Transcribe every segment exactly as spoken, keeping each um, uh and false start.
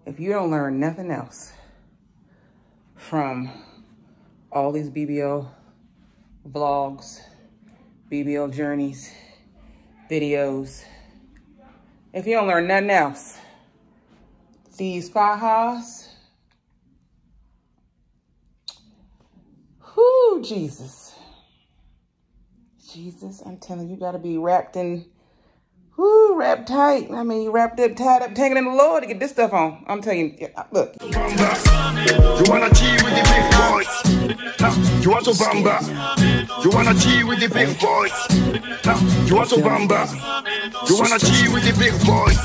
if you don't learn nothing else from all these B B L vlogs, B B L journeys, videos, if you don't learn nothing else, these fajas, whoo, Jesus. Jesus, I'm telling you, you gotta be wrapped in, whoo, wrapped tight. I mean, you wrapped up, tied up, taking in the Lord to get this stuff on. I'm telling you, look. You wanna cheat with the big boys? You want to bamba? You wanna cheat with the big boys? You want to bamba? You wanna cheat with the big boys?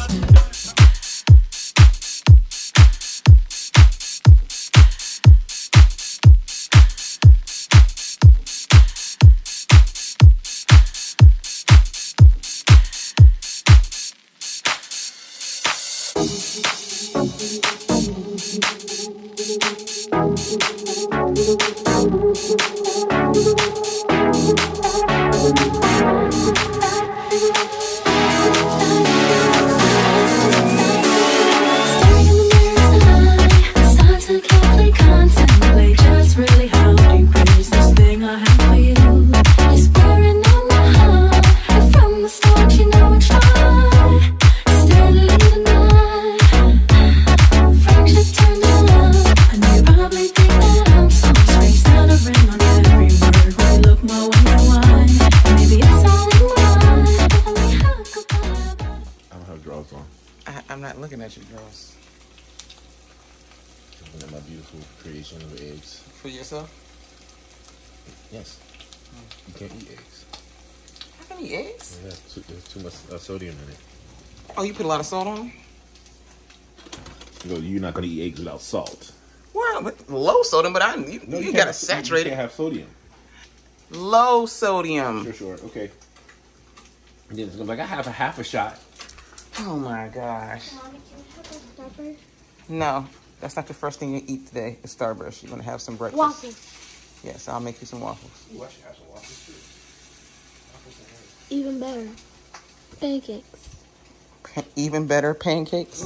I'm not looking at your drawers. Looking at my beautiful creation of eggs. For yourself? Yes. Mm. You can't eat eggs. How can you eat eggs? Yeah, too, there's too much uh, sodium in it. Oh, you put a lot of salt on them? You know, you're not going to eat eggs without salt. Well, with low sodium, but I you, no, you, you got to saturate it. You can't have sodium. Low sodium. Sure, sure. Okay. And then it's going to be like, I have a half a shot. Oh my gosh. Mommy, can I have a Starburst? No, that's not the first thing you eat today. It's Starburst. You're gonna have some breakfast. Waffles. Yes, I'll make you some waffles. Ooh, I should have some waffles too. Waffles Even better. Pancakes. Pa even better pancakes.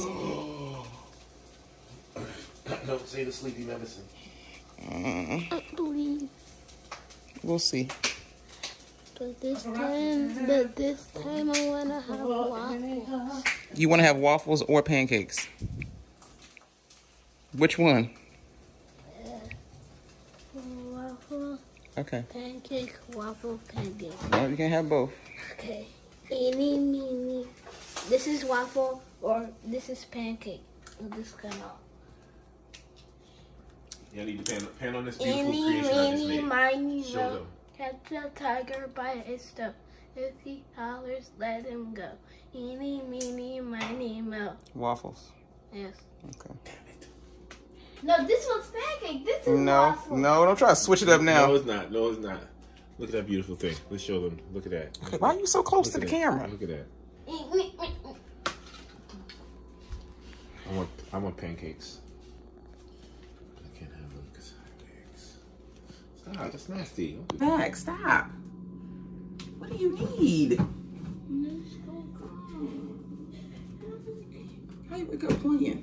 Don't say the sleepy medicine. Mm. I believe. We'll see. But this time, but this time I wanna have waffles. You want to have waffles or pancakes? Which one? Waffle, Okay. pancake, waffle, pancake. No, you can have both. Okay. Eeny, meeny. This is waffle or this is pancake. Or this kind of. Yeah, I need to pan, pan on this beautiful Eeny, creation I just meeny, made. miny, Show mo. them. Catch a tiger by its toe. If he hollers, let him go. Eeny, meeny, miny, mo. Waffles. Yes. Okay. No, this one's pancake. This is No, waffle. no, don't try to switch it up now. No, it's not. No, it's not. Look at that beautiful thing. Let's show them. Look at that. Okay, why are you so close Look to the at that. camera? Look at that. I want, I want pancakes. I can't have them because I have eggs. Stop, that's nasty. Don't do that. Max, stop. What do you need? How you wake up playing?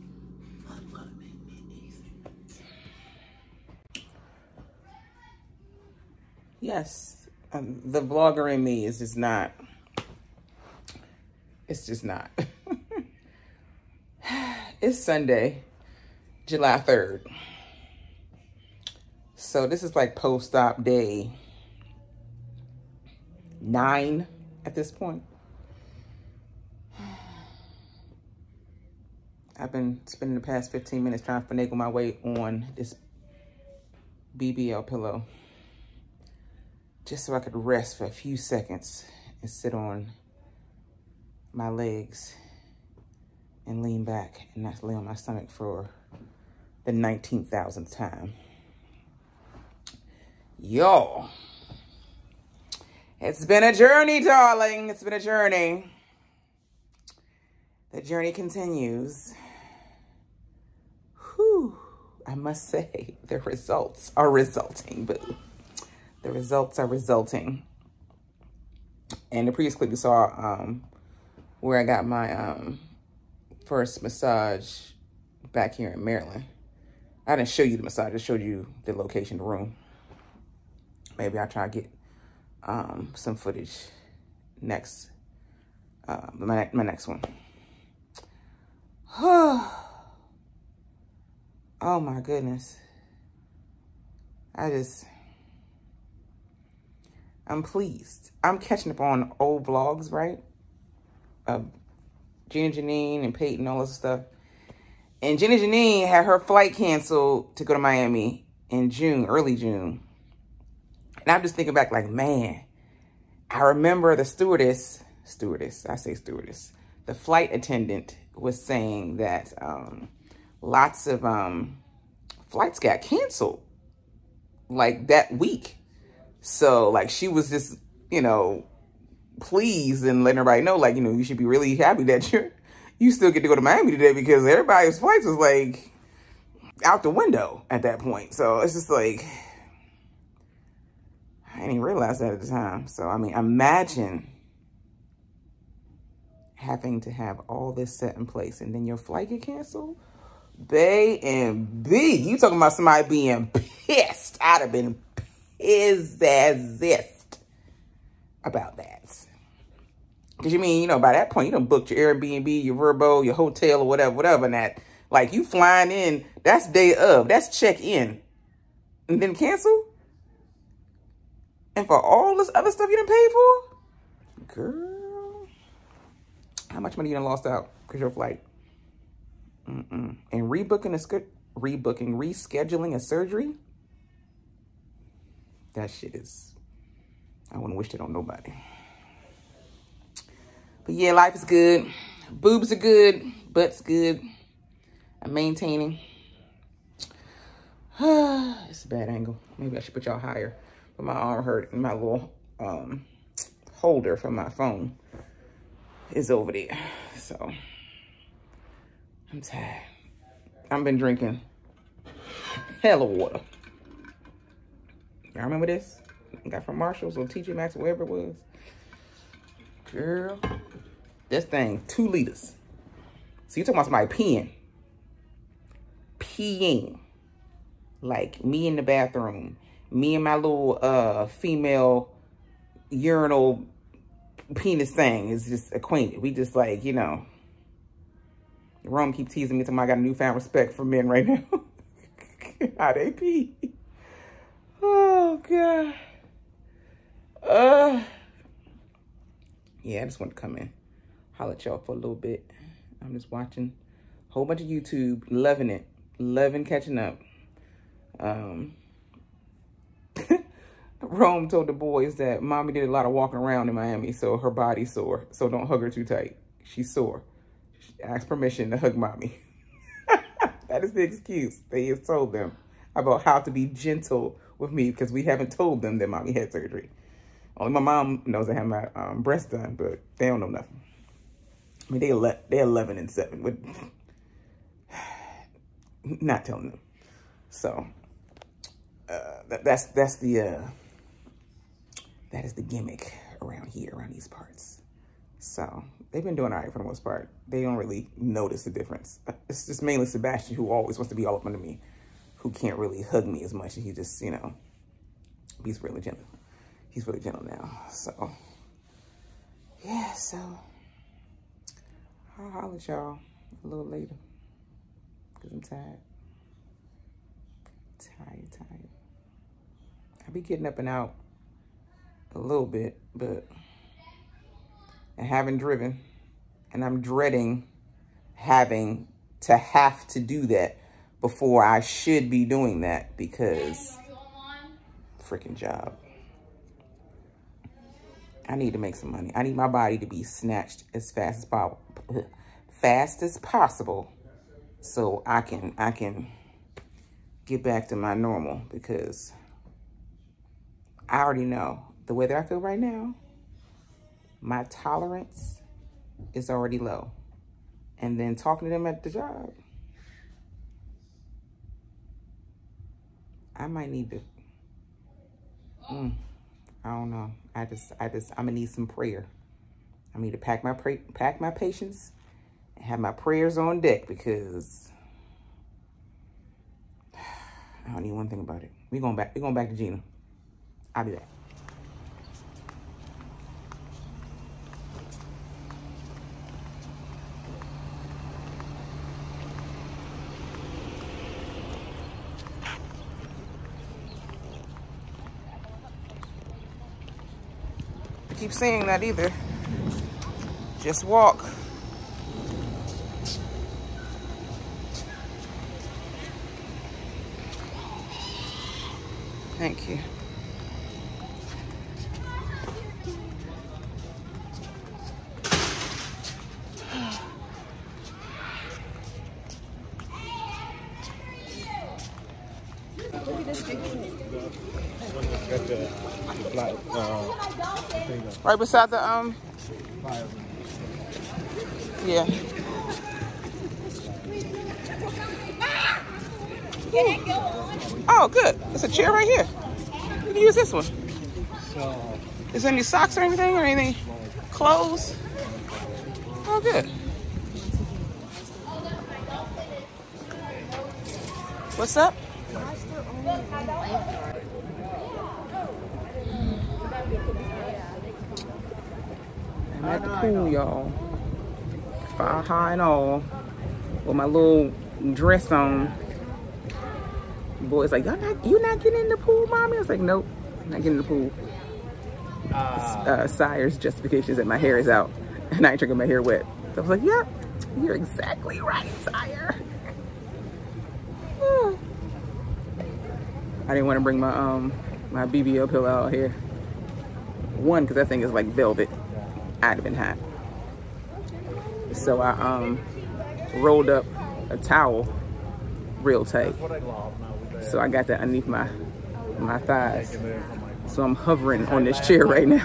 Yes, um, the vlogger in me is just not, it's just not. It's Sunday, July third. So this is like post-op day nine at this point. I've been spending the past fifteen minutes trying to finagle my way on this B B L pillow, just so I could rest for a few seconds and sit on my legs and lean back and not lay on my stomach for the nineteen thousandth time. Yo, it's been a journey, darling. It's been a journey. The journey continues. Whew, I must say, the results are resulting, boo. The results are resulting. And the previous clip you saw um, where I got my um, first massage back here in Maryland. I didn't show you the massage, I just showed you the location, the room. Maybe I'll try to get um, some footage next, uh, my, my next one. Oh my goodness. I just, I'm pleased. I'm catching up on old vlogs, right? Of Gina Janine and Peyton, all this stuff. And Gina Janine had her flight canceled to go to Miami in June, early June. And I'm just thinking back like, man, I remember the stewardess, stewardess, I say stewardess, the flight attendant was saying that um, lots of um, flights got canceled like that week. So like she was just, you know, pleased and letting everybody know, like, you know, you should be really happy that you're, you still get to go to Miami today, because everybody's flights was like out the window at that point. So it's just like, I didn't even realize that at the time. So, I mean, imagine having to have all this set in place and then your flight get canceled. Bay and B, you talking about somebody being pissed. I'd have been pissed about that. Because you mean, you know, by that point, you done booked your Airbnb, your Verbo, your hotel, or whatever, whatever. And that, like, you flying in, that's day of, that's check in. And then cancel? And for all this other stuff you done paid for? Girl. How much money you done lost out because your flight? Mm-mm. And rebooking a, rebooking, rescheduling a surgery? That shit is, I wouldn't wish it on nobody. But yeah, life is good. Boobs are good. Butt's good. I'm maintaining. It's a bad angle. Maybe I should put y'all higher. But my arm hurt and my little um, holder for my phone is over there. So I'm tired. I've been drinking hella water. Y'all remember this? I got from Marshall's or T J Maxx, wherever it was. Girl, this thing, two liters. So you talking about somebody peeing. Peeing. Like me in the bathroom. Me and my little uh, female urinal penis thing is just acquainted. We just like, you know. Rome keep teasing me, talking about I got a newfound respect for men right now. How they pee. Oh, God. Uh... Yeah, I just want to come in, holler at y'all for a little bit. I'm just watching a whole bunch of YouTube, loving it, loving catching up. Um, Rome told the boys that mommy did a lot of walking around in Miami, so her body's sore. So don't hug her too tight. She's sore. She asked permission to hug mommy. That is the excuse they have told them about how to be gentle with me, because we haven't told them that mommy had surgery. Only my mom knows I have my um, breast done, but they don't know nothing. I mean, they ele they're eleven and seven. With not telling them. So uh, that, that's that's the uh, that is the gimmick around here, around these parts. So they've been doing all right for the most part. They don't really notice the difference. It's just mainly Sebastian, who always wants to be all up under me, who can't really hug me as much. And he just, you know, he's really gentle. He's really gentle now. So, yeah, so I'll holler at y'all a little later, because I'm tired. Tired, tired. I'll be getting up and out a little bit, but I haven't driven, and I'm dreading having to have to do that before I should be doing that, because freaking job. I need to make some money. I need my body to be snatched as fast as possible, fast as possible, so I can I can get back to my normal, because I already know the way that I feel right now, my tolerance is already low. And then talking to them at the job, I might need to, mm, I don't know. I just, I just, I'm gonna need some prayer. I need to pack my, pray, pack my patience and have my prayers on deck, because I don't need one thing about it. We going back. We going back to Gina. I'll be back. I keep saying that either. Just walk. Thank you. Right beside the um yeah. Oh, good. There's a chair right here. You can use this one. Is there any socks or anything or anything? Clothes? Oh, good. What's up? I'm at the pool, y'all. Fire high and all. With my little dress on. Boy's like, y'all not, you not getting in the pool, mommy? I was like, nope, I'm not getting in the pool. Uh, uh, Sire's justification is that my hair is out and I ain't drinking my hair wet. So I was like, yep, yeah, you're exactly right, Sire. I didn't want to bring my um my B B L pillow out here. One, because that thing is like velvet. I'd have been hot. So I um rolled up a towel real tight. So I got that underneath my my thighs. So I'm hovering on this chair right now.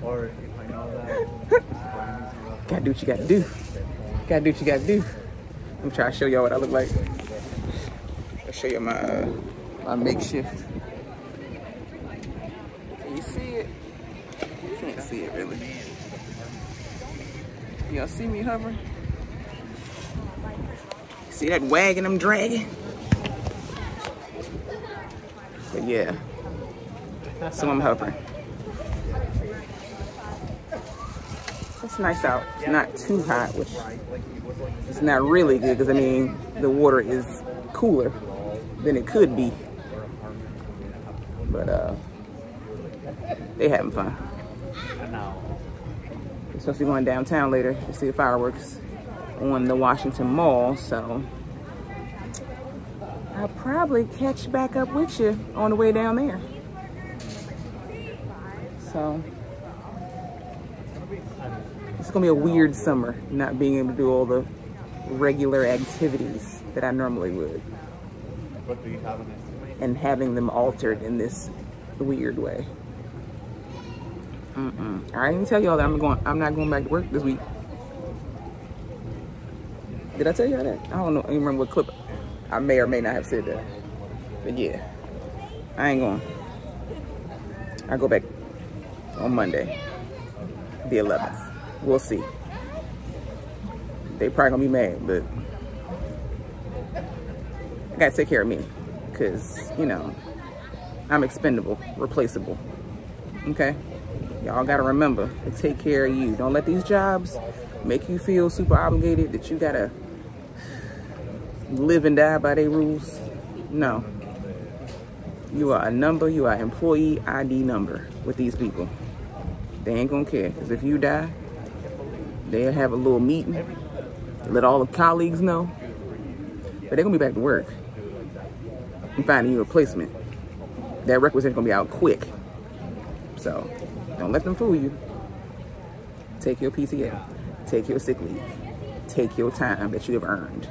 Gotta do what you gotta do. Gotta do what you gotta do. I'm trying to show y'all what I look like. I'll show you my uh, my makeshift. Can you see it? You can't see it really. Y'all see me hovering? See that wagging I'm dragging? But yeah, so I'm hovering. It's nice out. It's not too hot, which is not really good because I mean the water is cooler than it could be. But uh, they having fun. We're supposed to be going downtown later to see the fireworks on the Washington Mall, so I'll probably catch back up with you on the way down there. So it's gonna be a weird summer, not being able to do all the regular activities that I normally would. And having them altered in this weird way. Mm-mm. I didn't tell y'all that I'm going. I'm not going back to work this week. Did I tell y'all that? I don't know. I don't remember what clip. I may or may not have said that. But yeah, I ain't going. I go back on Monday, the eleventh. We'll see. They probably gonna be mad, but I gotta take care of me, cause you know I'm expendable, replaceable. Okay. Y'all gotta remember to take care of you. Don't let these jobs make you feel super obligated that you gotta live and die by their rules. No. You are a number, you are employee I D number with these people. They ain't gonna care. Because if you die, they'll have a little meeting, let all the colleagues know. But they're gonna be back to work and finding you a replacement. That requisition's gonna be out quick. So don't let them fool you. Take your P T O. Take your sick leave. Take your time that you have earned.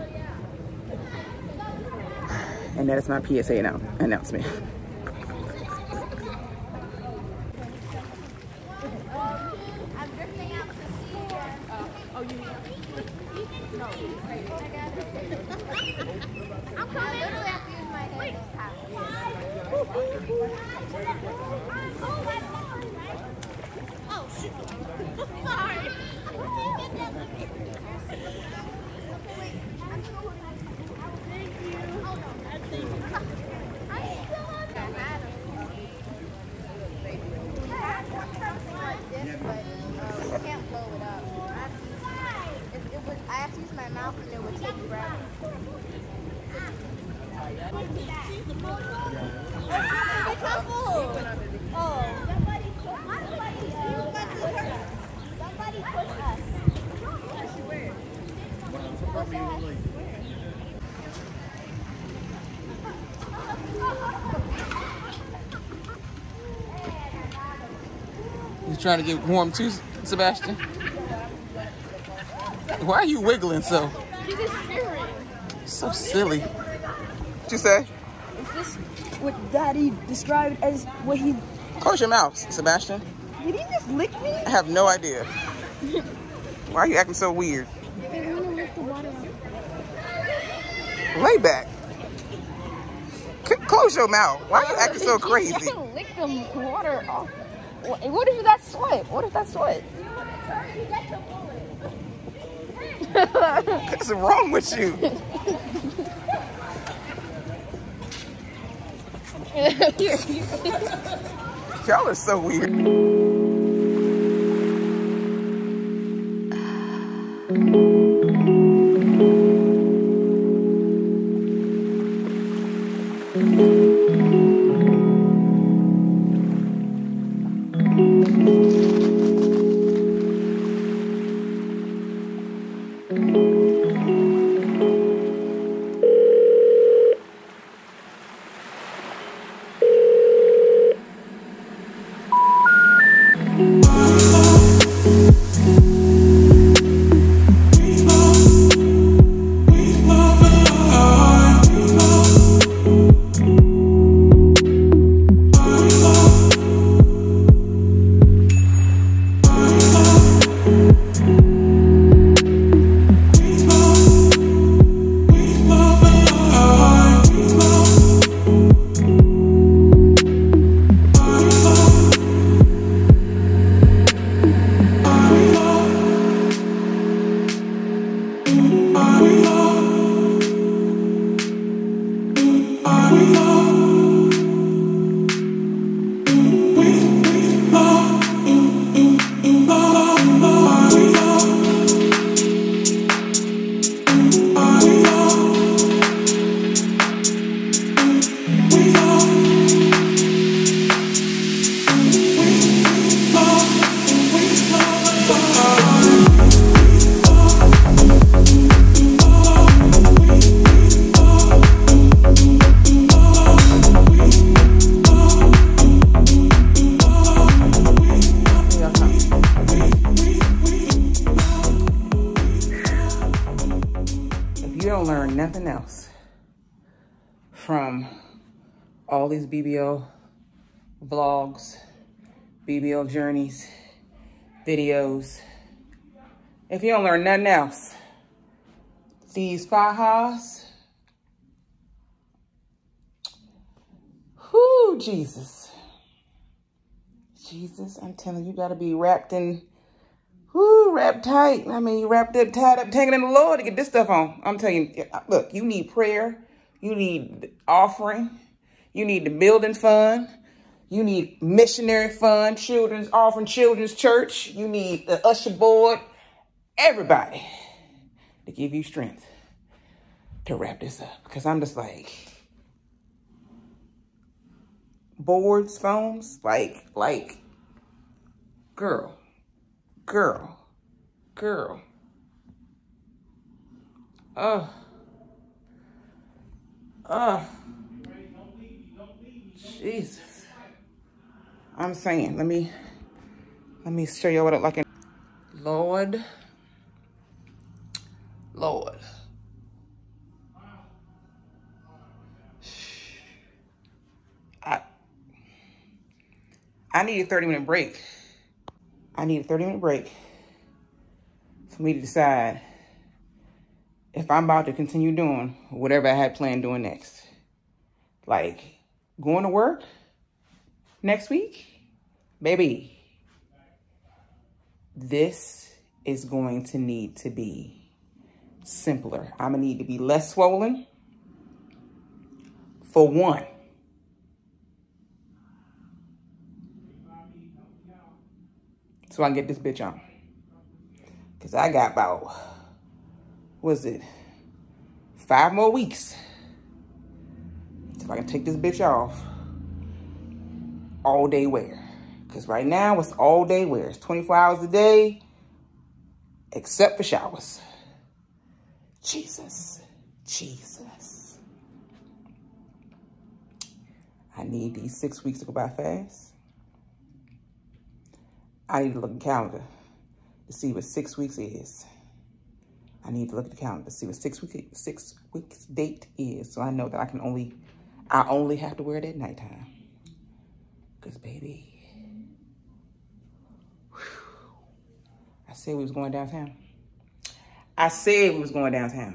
And that is my P S A now announcement. my mouth and it would take forever. Be careful! Oh. Somebody push us. Somebody push us. You trying to get warm too, Sebastian? Why are you wiggling so? He's just shivering. So silly. What you say? Is this what Daddy described as what he... Close your mouth, Sebastian. Did he just lick me? I have no idea. Why are you acting so weird? I want to lick the water up. Lay back. C close your mouth. Why are you acting so crazy? He's trying to lick the water off. What if that's sweat? What if that's sweat? What's wrong with you? Y'all are so weird. Nothing else from all these B B L vlogs, B B L journeys, videos. If you don't learn nothing else, these fajas, whoo, Jesus. Jesus, I'm telling you, you gotta be wrapped in, whoo, wrapped tight. I mean, you wrapped up, tied up, taking in the Lord to get this stuff on. I'm telling you, look, you need prayer. You need offering. You need the building fund. You need missionary fund, children's offering, children's church. You need the usher board. Everybody to give you strength to wrap this up. Because I'm just like, boards, phones, like, like, girl, girl, girl. Oh. Oh. Jesus. I'm saying, let me, let me show you what it like in. Lord. Lord. I, I need a thirty minute break. I need a thirty minute break for me to decide if I'm about to continue doing whatever I had planned doing next. Like going to work next week, baby. This is going to need to be simpler. I'm gonna need to be less swollen for one. So I can get this bitch on. Cause I got about was it? Five more weeks. Till I can take this bitch off. All day wear. Because right now it's all day wear. It's twenty-four hours a day. Except for showers. Jesus. Jesus. I need these six weeks to go by fast. I need to look at the calendar to see what six weeks is. I need to look at the calendar to see what six week six weeks date is, so I know that I can only I only have to wear it at nighttime. Cause baby, whew, I said we was going downtown. I said we was going downtown.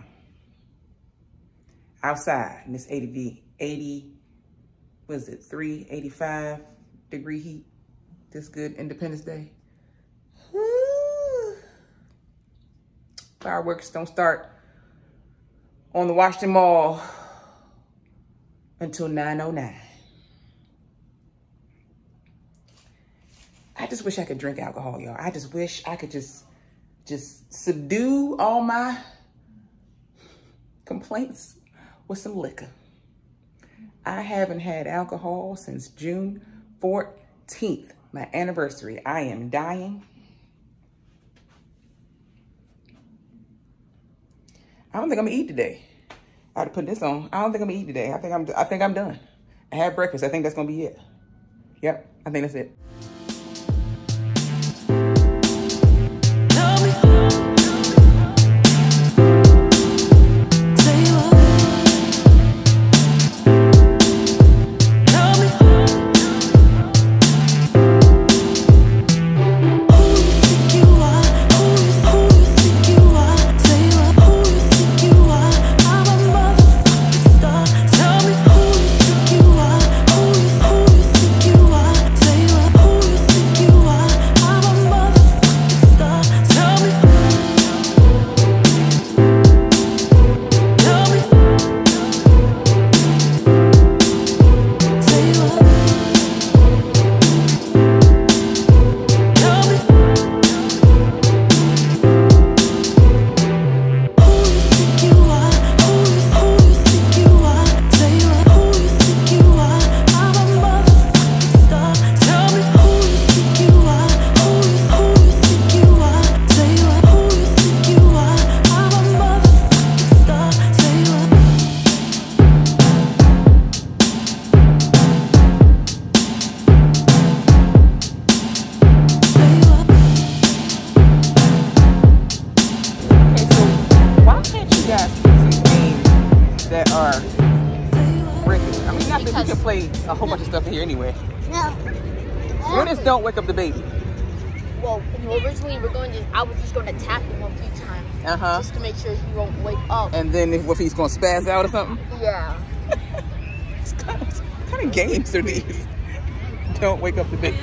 Outside in this eighty, eighty, what is it, three, eighty-five degree heat. This good Independence Day. Woo. Fireworks don't start on the Washington Mall until nine oh nine. I just wish I could drink alcohol, y'all. I just wish I could just, just subdue all my complaints with some liquor. I haven't had alcohol since June fourteenth, my anniversary. I am dying. I don't think I'm gonna eat today. I had to put this on. I don't think I'm gonna eat today. I think I'm. I think I'm done. I had breakfast. I think that's gonna be it. Yep. I think that's it. A whole bunch of stuff in here anyway. No. When is don't wake up the baby? Well, originally we we're going to, I was just going to tap him a few times. Uh-huh. Just to make sure he won't wake up. And then if, if he's going to spaz out or something? Yeah. What kind of, what kind of games are these? Don't wake up the baby.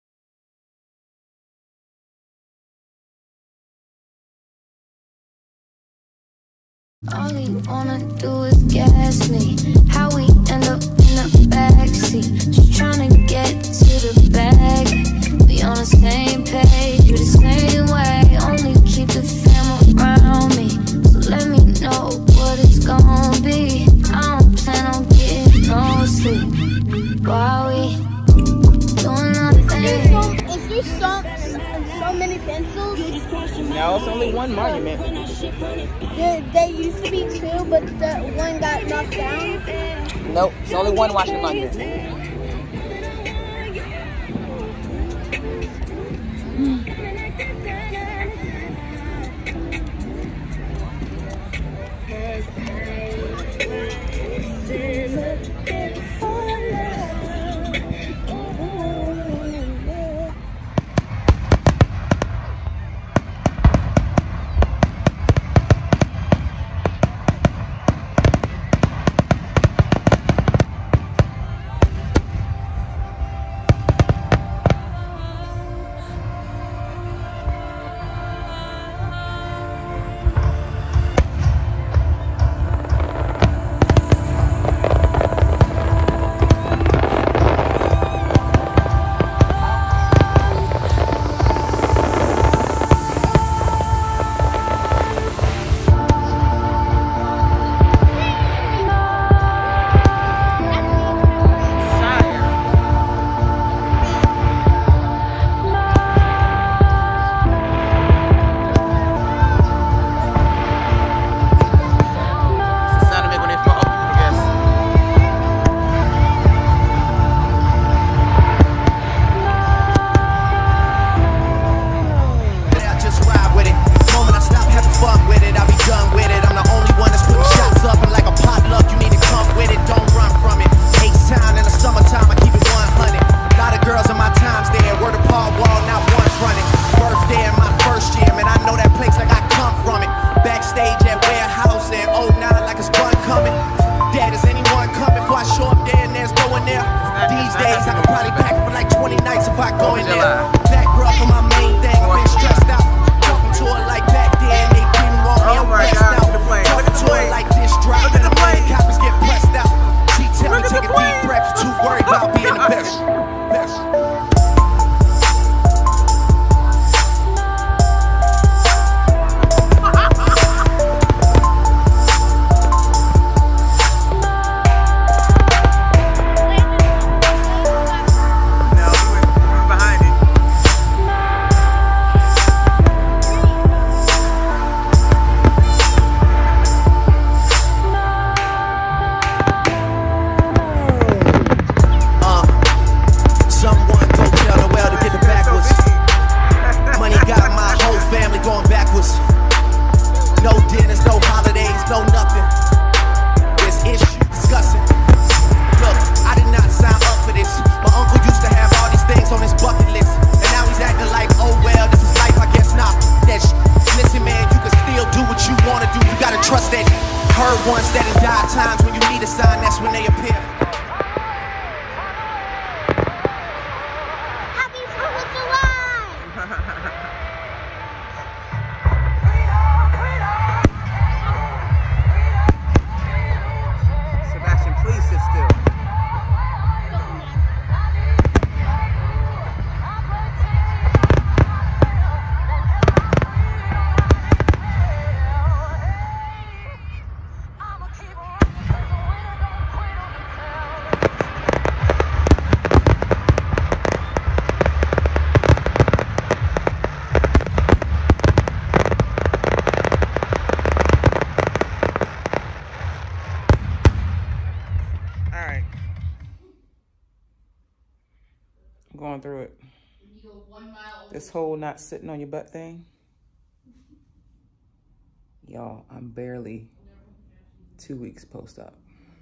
All you wanna do is gas me. How we end up in the backseat, just trying to get to the bag. We on the same page, you the same way. Only keep the fam around me, so let me know what it's gonna be. I don't plan on getting no sleep while we doing nothing. Is there so, so many pencils? No, it's only one monument. There, there used to be two, but the one got knocked down. Nope, it's only one Washington monument. gotta trust that heard ones that in dire times when you need a sign, that's when they appear. Happy Fourth of July! Sebastian, please sit still. Going through it. This whole not sitting on your butt thing. Y'all, I'm barely two weeks post-op.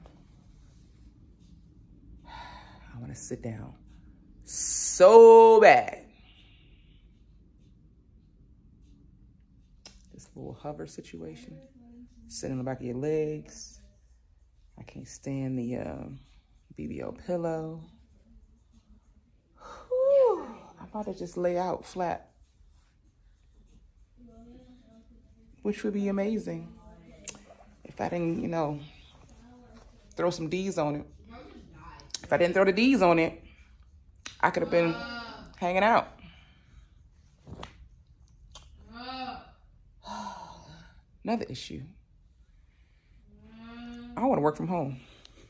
I want to sit down so bad. This little hover situation. Sit on the back of your legs. I can't stand the um, B B L pillow. Whew. I'm about to just lay out flat, which would be amazing if I didn't, you know, throw some D's on it. If I didn't throw the D's on it, I could have been hanging out. Another issue. I want to work from home.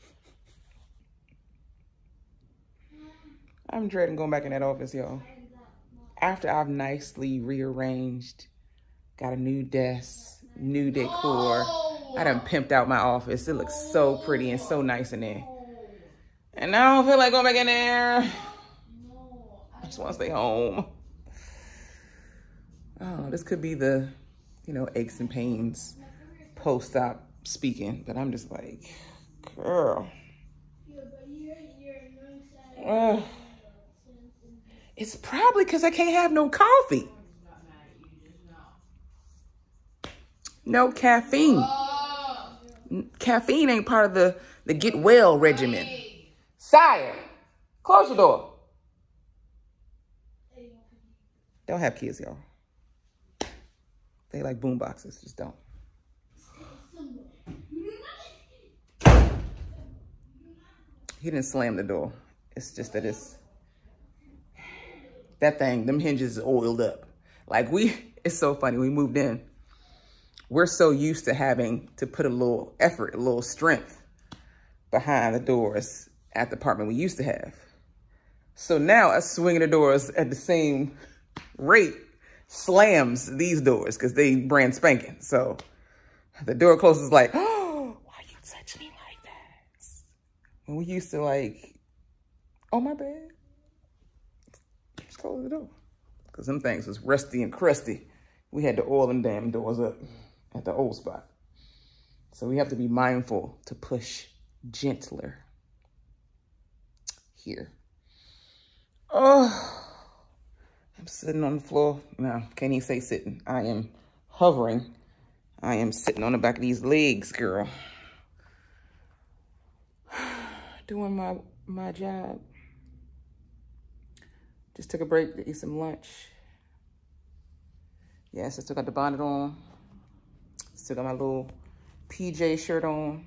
I'm dreading going back in that office, y'all. After I've nicely rearranged, got a new desk, new decor. I done pimped out my office. It looks so pretty and so nice in there. And I don't feel like going back in there. I just want to stay home. Oh, this could be the, you know, aches and pains post-op speaking, but I'm just like, girl. Uh, it's probably because I can't have no coffee. No caffeine. Caffeine ain't part of the, the get well regimen. Sire, close your door. Don't have kids, y'all. They like boom boxes, just don't. He didn't slam the door. It's just that it's, that thing, them hinges oiled up. Like we, it's so funny, we moved in. We're so used to having to put a little effort, a little strength behind the doors at the apartment we used to have. So now us swinging the doors at the same rate slams these doors because they brand spanking. So the door closes like, oh, why you touch me like that? When we used to like, oh my bad. Just close the door. Because them things was rusty and crusty. We had to oil them damn doors up at the old spot. So we have to be mindful to push gentler here. Oh, I'm sitting on the floor. No, can't even say sitting. I am hovering. I am sitting on the back of these legs, girl. Doing my, my job. Just took a break to eat some lunch. Yes, I still got the bonnet on. Still got my little P J shirt on.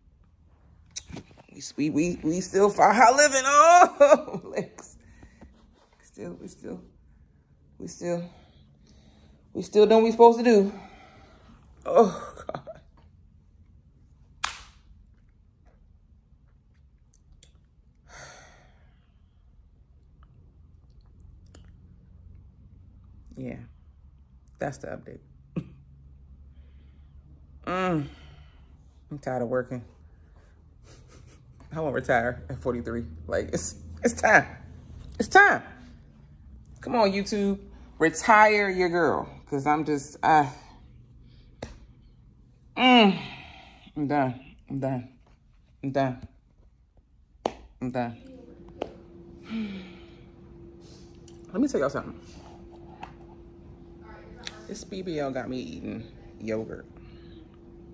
We we we still far high living. Oh, legs. Still, we still, we still, we still doing what we supposed to do. Oh God. Yeah, that's the update. mm. I'm tired of working. I won't retire at forty-three. Like, it's it's time. It's time. Come on, YouTube. Retire your girl. Because I'm just, I, mm, I'm done. I'm done. I'm done. I'm done. Let me tell y'all something. This B B L got me eating yogurt.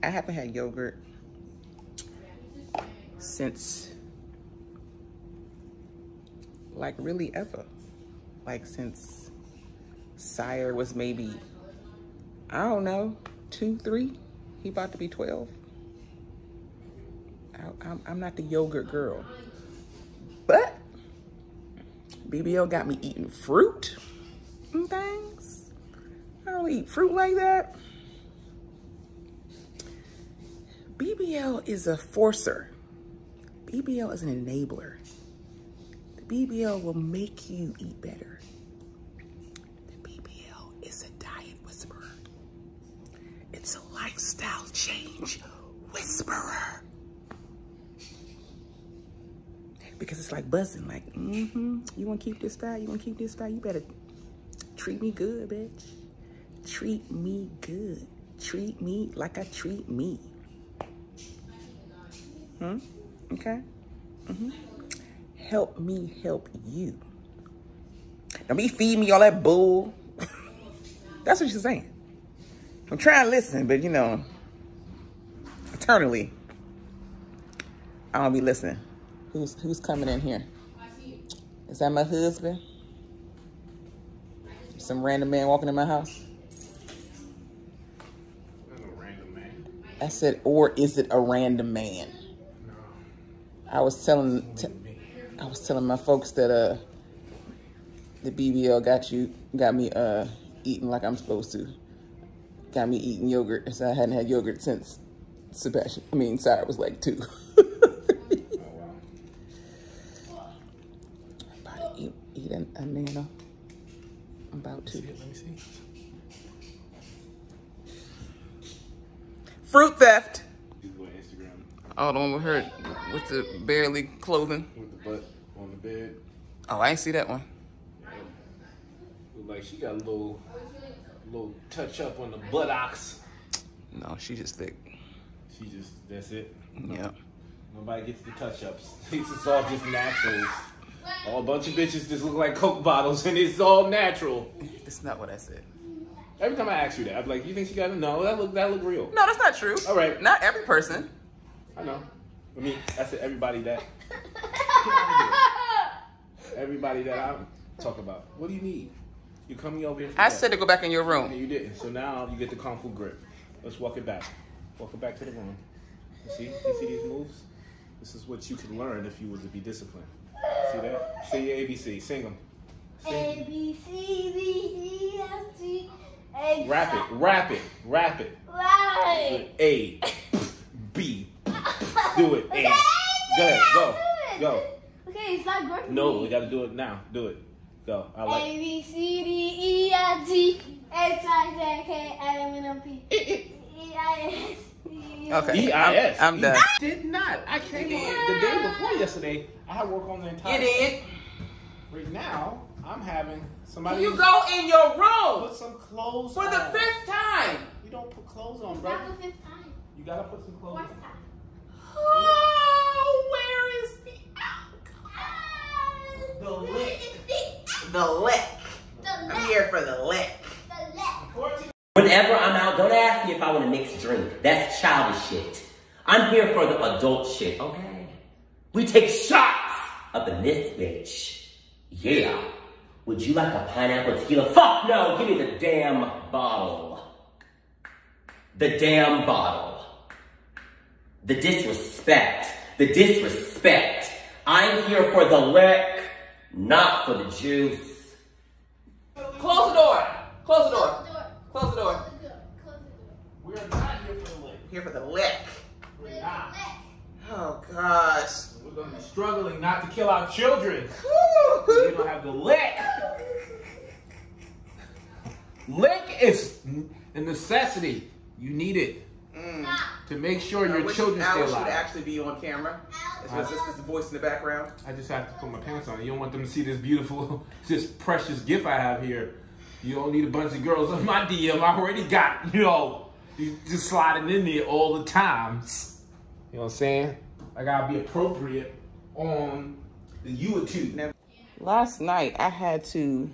I haven't had yogurt since, like, really ever. Like, since Sire was maybe, I don't know, two, three. He about to be twelve. I, I'm, I'm not the yogurt girl. But B B L got me eating fruit and things. I don't eat fruit like that. B B L is a forcer. B B L is an enabler. The B B L will make you eat better. The B B L is a diet whisperer. It's a lifestyle change whisperer. Because it's like buzzing, like, mm-hmm, you wanna keep this fat, you wanna keep this fat, you better treat me good, bitch. Treat me good. Treat me like I treat me. Hmm? Okay? Mm-hmm. Help me help you. Don't be feeding me all that bull. That's what she's saying. I'm trying to listen, but you know, eternally, I don't be listening. Who's who's coming in here? Is that my husband? Some random man walking in my house? Not a random man. I said, or is it a random man? No. I was telling, t I was telling my folks that uh, the B B L got you, got me uh eating like I'm supposed to. Got me eating yogurt, so I hadn't had yogurt since Sebastian. I mean, Sarah was like two. Eat a, a nano. I'm about to. Let me see. Fruit theft. You go on Instagram. Oh, the one with her, with the barely clothing. With the butt on the bed. Oh, I ain't see that one. Yeah. Look like she got a little, little touch up on the buttocks. No, she just thick. She just, that's it. Yeah. Nobody gets the touch ups. It's all just naturals. All a bunch of bitches just look like Coke bottles, and it's all natural. That's not what I said. Every time I ask you that, I'm like, you think she got it? No, that look that look real. No, that's not true. All right. Not every person. I know. I mean, I said everybody that. Everybody that I talk about. What do you need? You coming over here for I that? said to go back in your room. And you didn't. So now you get the Kung Fu grip. Let's walk it back. Walk it back to the room. You see? You see these moves? This is what you can learn if you were to be disciplined. See that? Say your A B C. Sing them. Sing. A, B, C, D, E, F, G, H. Rap it. Rap it. Rap it. Right. A. B. Do it. A. Go ahead. Go. Go. Okay, stop working. No, we got to do it now. Do it. Go. I like A, B, C, D, E, F, G, H, I, J, K, L, M, N, P, E, I, S. Okay. E I S. I'm, I'm done. I did not. I came in the day before yesterday. I had work on the entire. You did. Right now, I'm having somebody. You go in your room put some clothes for on. the fifth time. You don't put clothes on, bro. Not the fifth time. You gotta put some clothes Fourth on. time. Oh, where is the alcohol? The lick. The lick. I'm here for the lick. The left. Whenever I'm out, don't ask me if I want a mixed drink. That's childish shit. I'm here for the adult shit, okay? We take shots up in this bitch. Yeah. Would you like a pineapple tequila? Fuck no! Give me the damn bottle. The damn bottle. The disrespect. The disrespect. I'm here for the lick, not for the juice. Close the door. Close the door. Close the door. We are not here for the lick. Here for the lick. We're not. Oh, gosh. We're gonna be struggling not to kill our children. We don't have the lick. Lick is a necessity. You need it Mm. to make sure your Which children stay Alice should alive. actually be on camera. Is this, this is the voice in the background? I just have to put my pants on. You don't want them to see this beautiful, this precious gift I have here. You don't need a bunch of girls on my D M. I already got, you know, you just sliding in there all the times. You know what I'm saying? I gotta be appropriate on the YouTube. Last night, I had to,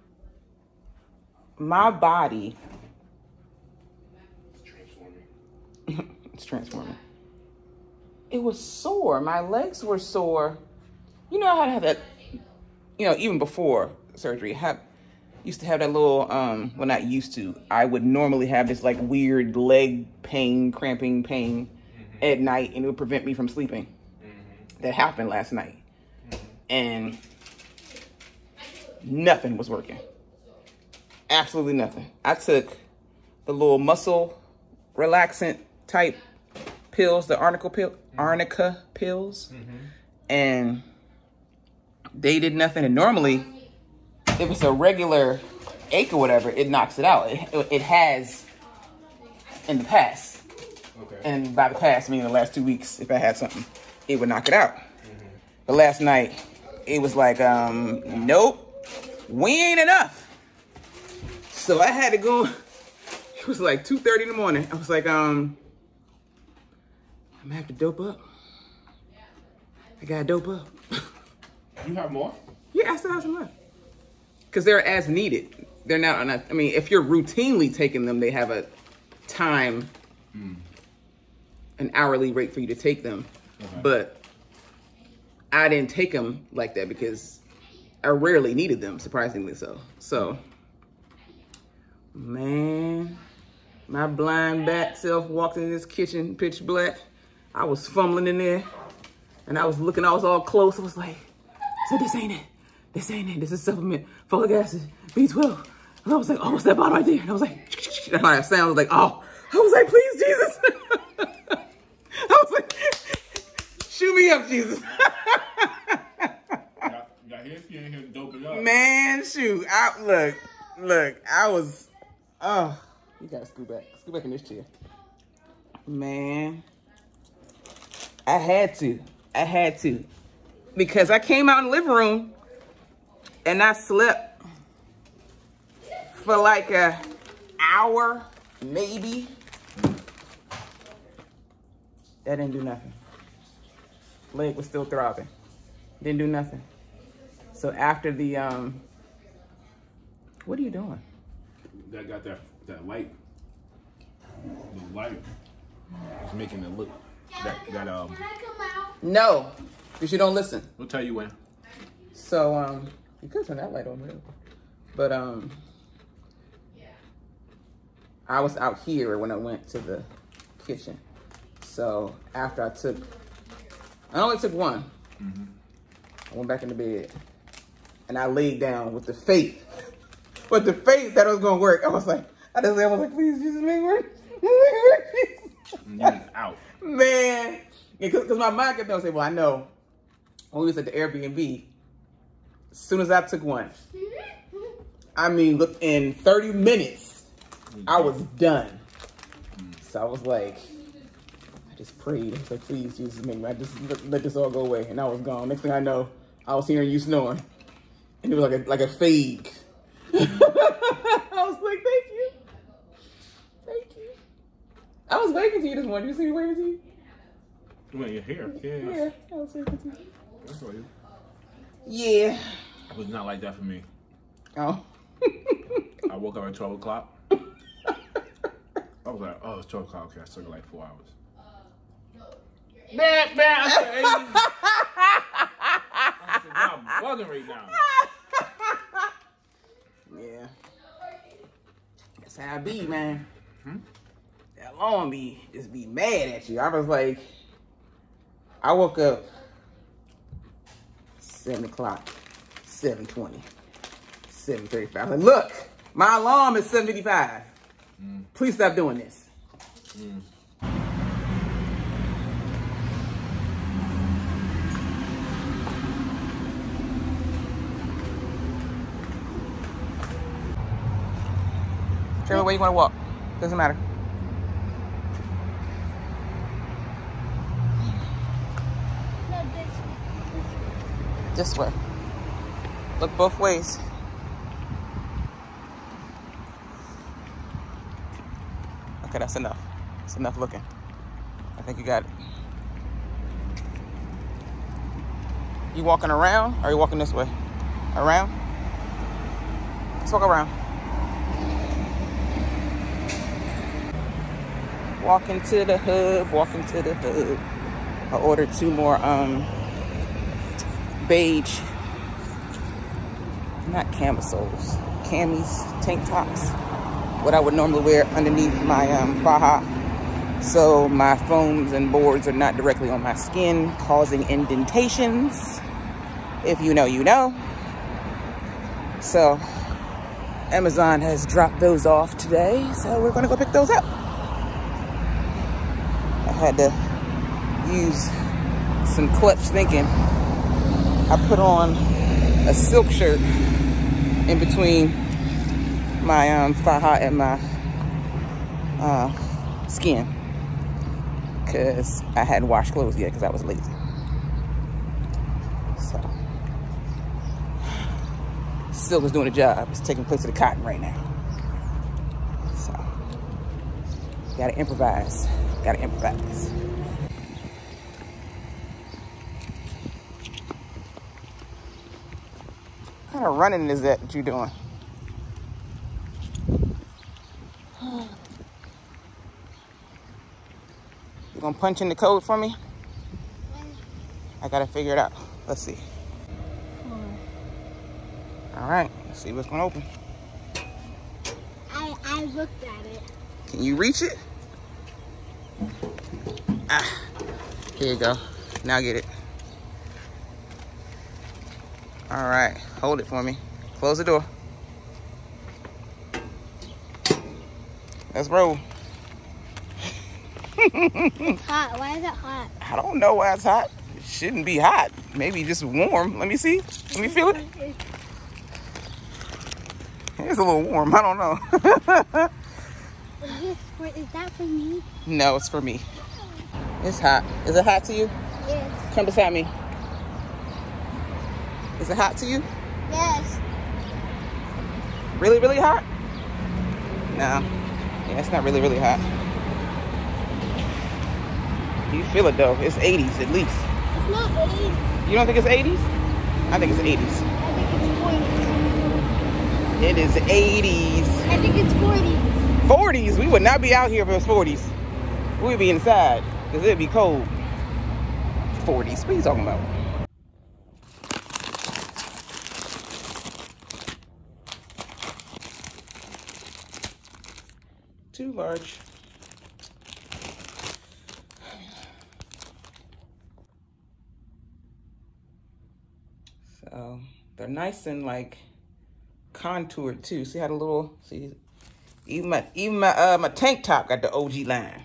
my body Transforming. transforming. It was sore. My legs were sore. You know how I have that, you know, even before surgery, I have, used to have that little, um, well, not used to, I would normally have this like weird leg pain, cramping pain mm-hmm. at night, and it would prevent me from sleeping. Mm-hmm. That happened last night. Mm-hmm. And nothing was working. Absolutely nothing. I took the little muscle relaxant type pills, the arnica, pill, mm-hmm. arnica pills, mm-hmm. and they did nothing. And normally, if it's a regular ache or whatever, it knocks it out. It, it has in the past. Okay. And by the past, meaning the last two weeks, if I had something, it would knock it out. Mm-hmm. But last night, it was like, um, nope, we ain't enough. So I had to go. It was like two thirty in the morning. I was like, um, I'm gonna have to dope up. I gotta dope up. You have more? Yeah, I still have some left. Because they're as needed. They're not, I mean, if you're routinely taking them, they have a time, mm. an hourly rate for you to take them. Okay. But I didn't take them like that because I rarely needed them, surprisingly so. So, man, my blind bat self walked in this kitchen, pitch black. I was fumbling in there and I was looking, I was all close. I was like, so this ain't it. This ain't it. This is supplement, folic acid, B twelve. And I was like, oh, what's that bottle right there? And I was like, and I sound was like, oh. I was like, please, Jesus. I was like, shoot me up, Jesus. got, got his skin here doping up. Man, shoot. I, look, look, I was, oh. You gotta scoot back. Scoot back in this chair. Man. I had to. I had to. Because I came out in the living room and I slept for like a hour, maybe. That didn't do nothing. Leg was still throbbing. Didn't do nothing. So after the, um, what are you doing? That got that, that light. The light is making it look, that, that um. No, because you don't listen. We'll tell you when. So, um, you could turn that light on, really. But, um, I was out here when I went to the kitchen. So, after I took, I only took one. Mm-hmm. I went back into bed. And I laid down with the faith, with the faith that it was going to work. I was like, I just I was like, please, Jesus, make it work. It's out. Man. Because yeah, my mind kept on saying, well, I know. When we was at the Airbnb, as soon as I took one, I mean, look, in thirty minutes, I was done. So I was like, I just prayed. I was like, please, Jesus, make me, I just let, let this all go away. And I was gone. Next thing I know, I was hearing you snoring. And it was like a, like a fade. I was like, thank you. Thank you. I was waving to you this morning. Did you see me waving to you? Well, you're here. Yeah. Yeah, I was waving to you. That's what you. Yeah. It was not like that for me. Oh. I woke up at twelve o'clock. I was like, oh, it's twelve o'clock. Okay, I took like four hours. Man, man, I said, I'm bugging right now. Yeah. That's how I be, man. Hmm? That long be, just be mad at you. I was like, I woke up seven o'clock, seven twenty, seven thirty-five. I was like, look, my alarm is seven fifty-five. Mm. Please stop doing this. Mm. Trevor, where you want to walk? Doesn't matter. No, this way. This way. Look both ways. Okay, that's enough. That's enough looking. I think you got it. You walking around or are you walking this way? Around? Let's walk around. Walking to the hub, walking to the hub. I ordered two more um, beige, not camisoles, camis, tank tops. What I would normally wear underneath my um, faja. So my foams and boards are not directly on my skin, causing indentations. If you know, you know. So Amazon has dropped those off today, so we're gonna go pick those up. I had to use some clutch thinking. I put on a silk shirt in between my um, faja and my uh, skin, because I hadn't washed clothes yet because I was lazy. So silk is doing a job. It's taking place of the cotton right now. So gotta improvise. Gotta improvise. What kind of running is that you doing? You gonna punch in the code for me? I gotta figure it out. Let's see. Four. All right, let's see what's gonna open. I, I looked at it. Can you reach it? Ah, here you go. Now get it. All right, hold it for me. Close the door. Let's roll. It's hot. Why is it hot? I don't know why it's hot. It shouldn't be hot. Maybe just warm. Let me see. Let me feel it. It's a little warm. I don't know. Is, this for, is that for me? No, it's for me. It's hot. Is it hot to you? Yes. Come beside me. Is it hot to you? Yes. Really, really hot? No. Yeah, it's not really, really hot. You feel it though. It's eighties at least. It's not eighties. You don't think it's eighties? I think it's eighties. I think it's forty. It is eighties. I think it's forty. forties? We would not be out here if it was forties. We would be inside because it'd be cold. forties. What are you talking about? Too large. So they're nice and like contoured too. See how the little, see, even my even my uh my tank top got the O G line.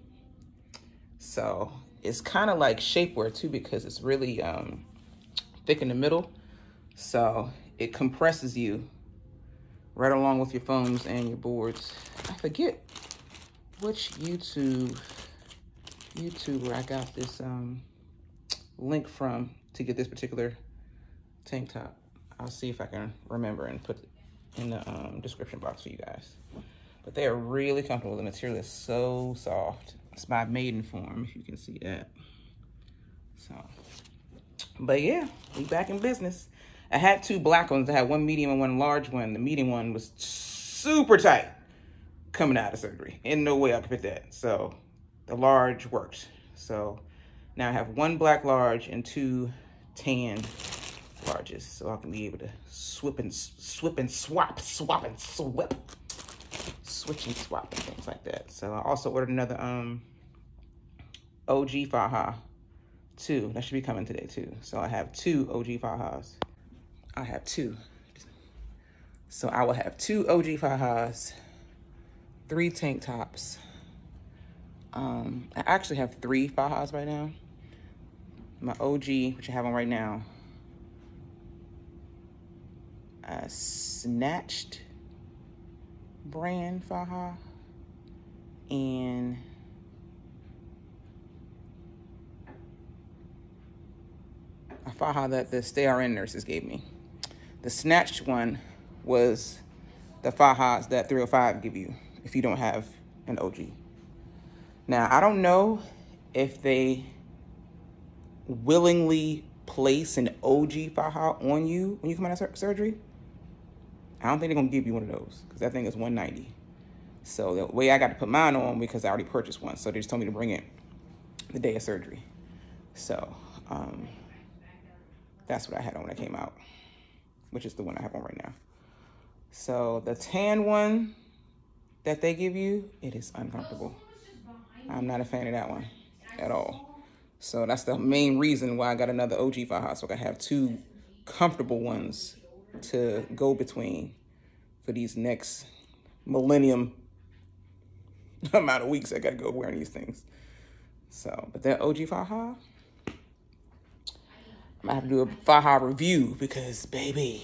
So it's kind of like shapewear too, because it's really um thick in the middle. So it compresses you right along with your foams and your boards. I forget which YouTube YouTuber I got this um link from to get this particular tank top. I'll see if I can remember and put it in the um, description box for you guys. But they are really comfortable. The material is so soft. It's by Maidenform, if you can see that. So, but yeah, we back in business. I had two black ones. I had one medium and one large one. The medium one was super tight coming out of surgery. In no way I could fit that. So the large worked. So now I have one black large and two tan larges, so I can be able to swip and swip and swap, swap and swip, switch and swap and things like that. So I also ordered another um O G faja too. That should be coming today too. So I have two O G fajas. I have two. So I will have two O G fajas, three tank tops. Um, I actually have three fajas right now. My O G, which I have on right now, a Snatched brand faja, and a faja that the Stay R N nurses gave me. The Snatched one was the fajas that three oh five give you if you don't have an O G. Now, I don't know if they willingly place an O G faja on you when you come out of sur surgery. I don't think they're gonna give you one of those because that thing is one ninety. So the way I got to put mine on, because I already purchased one. So they just told me to bring it the day of surgery. So um, that's what I had on when I came out, which is the one I have on right now. So the tan one that they give you, it is uncomfortable. I'm not a fan of that one at all. So that's the main reason why I got another O G faja, so I can have two comfortable ones to go between for these next millennium amount of weeks I gotta go wearing these things. So, but that O G faja, I might have to do a faja review because, baby,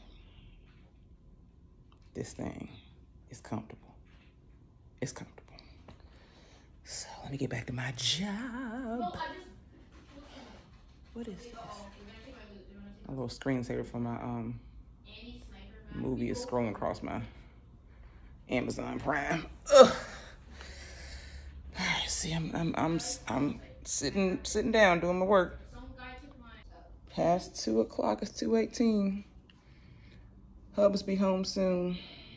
this thing is comfortable. It's comfortable. So let me get back to my job. What is this? A little screensaver for my um movie is scrolling across my Amazon Prime. Ugh. All right, see, I'm I'm I'm I'm sitting sitting down doing my work. Past two o'clock. It's two eighteen. Hubs be home soon.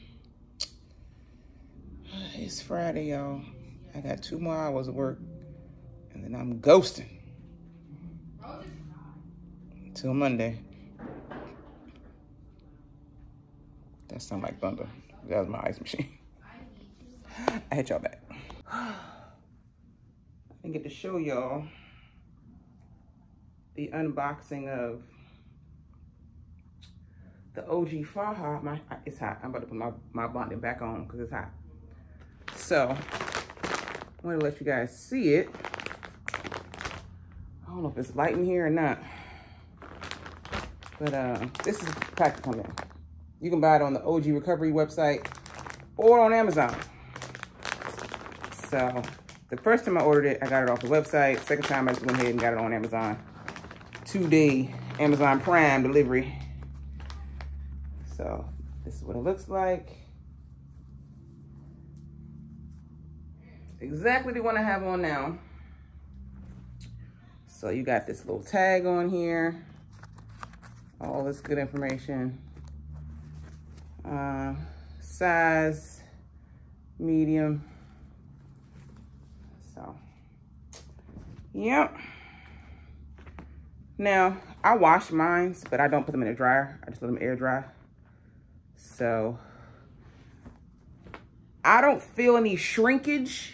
It's Friday, y'all. I got two more hours of work, and then I'm ghosting till Monday. That sounds like thunder. That was my ice machine. I hit y'all back. I didn't get to show y'all the unboxing of the O G faja. My, it's hot. I'm about to put my, my bonnet back on because it's hot. So, I want to let you guys see it. I don't know if it's light in here or not. But uh, this is packed to come in. You can buy it on the O G Recovery website or on Amazon. So, the first time I ordered it, I got it off the website. Second time, I just went ahead and got it on Amazon. Two-day Amazon Prime delivery. So, this is what it looks like. Exactly the one I have on now. So you got this little tag on here. All this good information. Uh, size, medium. So, yep. Now, I wash mine, but I don't put them in the dryer. I just let them air dry. So, I don't feel any shrinkage.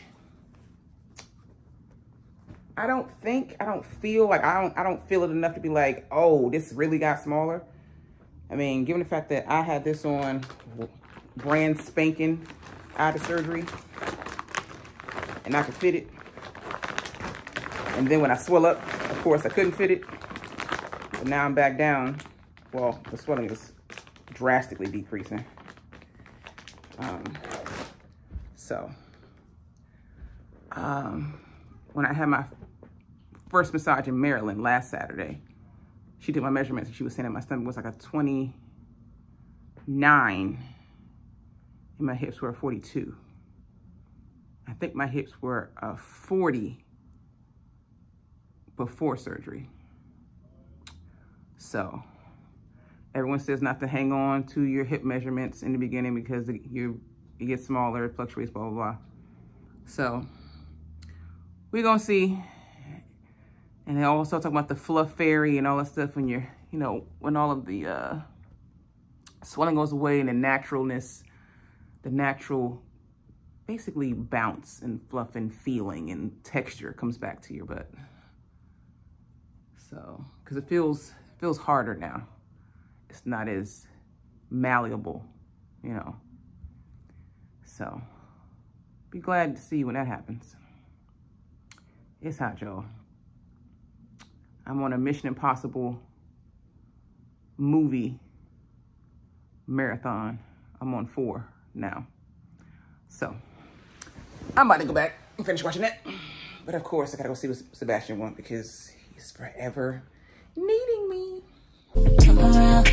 I don't think, I don't feel like, I don't, I don't feel it enough to be like, oh, this really got smaller. I mean, given the fact that I had this on brand spanking out of surgery and I could fit it. And then when I swell up, of course I couldn't fit it. But now I'm back down. Well, the swelling is drastically decreasing. Um, so, um, when I had my first massage in Maryland last Saturday, she did my measurements and she was saying that my stomach was like a twenty-nine and my hips were a forty-two. I think my hips were a forty before surgery. So everyone says not to hang on to your hip measurements in the beginning because you it gets smaller, it fluctuates, blah, blah, blah. So we're gonna see. And they also talk about the fluff fairy and all that stuff when you're, you know, when all of the uh, swelling goes away and the naturalness, the natural, basically bounce and fluff and feeling and texture comes back to your butt. So, because it feels, feels harder now. It's not as malleable, you know. So, be glad to see when that happens. It's hot, y'all. I'm on a Mission Impossible movie marathon. I'm on four now. So, I'm about to go back and finish watching that. But of course, I gotta go see what Sebastian wants because he's forever needing me. Come around,